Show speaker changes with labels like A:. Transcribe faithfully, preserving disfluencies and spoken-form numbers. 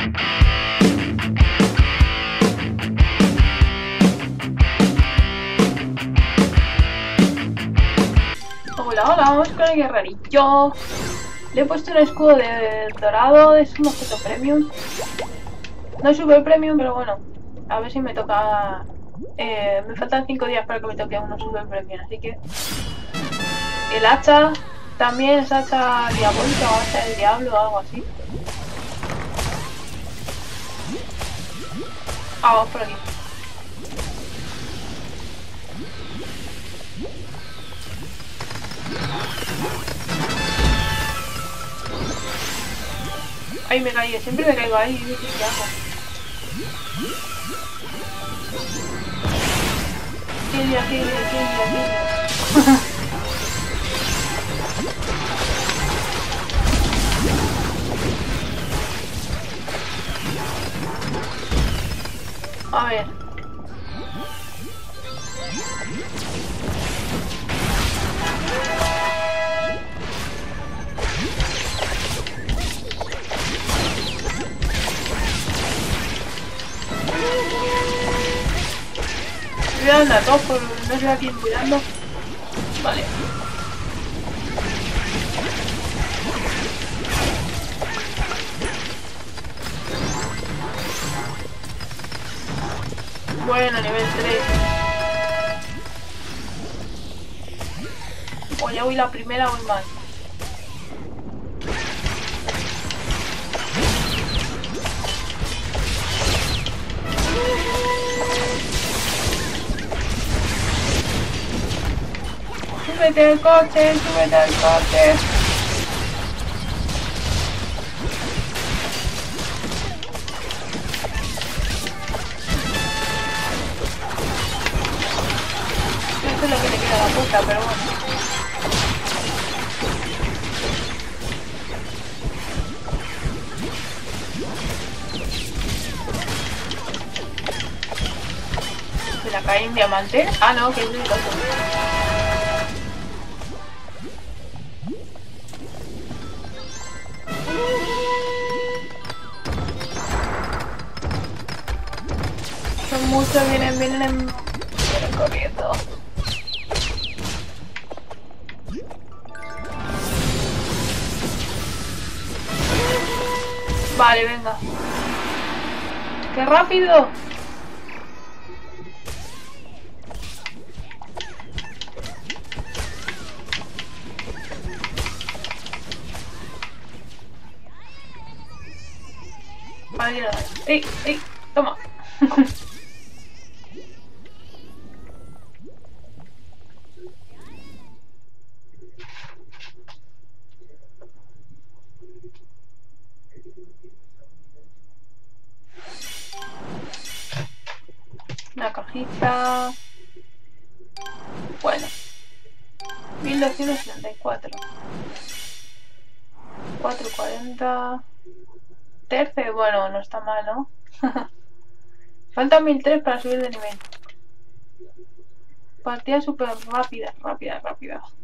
A: Hola, hola, vamos con el guerrerillo. Le he puesto un escudo de dorado, es un objeto premium. No es super premium, pero bueno, a ver si me toca... Eh, me faltan cinco días para que me toque uno super premium, así que... El hacha también es hacha diabólica o hacha del diablo o algo así. Ah, vamos por aquí. Ahí me caí, siempre me caigo ahí, ¿qué hago? Kilia, kilia, kilia, kilia. A ver. Cuidado a todos, por no sé a quién cuidando. Vale. Bueno, nivel tres. O ya voy la primera, voy mal. Súbete al coche, súbete al coche. Esto es lo que te queda la puta, pero bueno. ¿Se la cae en diamante? Ah, no, que es de otro. Son muchos, vienen, vienen, vienen corriendo. Vale, venga. ¡Qué rápido! Vale, ¡ey, ey! Toma. Una cajita. Bueno. mil doscientos setenta y cuatro. cuatrocientos cuarenta. Terce, bueno, no está mal, ¿no? Faltan mil tres para subir de nivel. Partida súper rápida, rápida, rápida.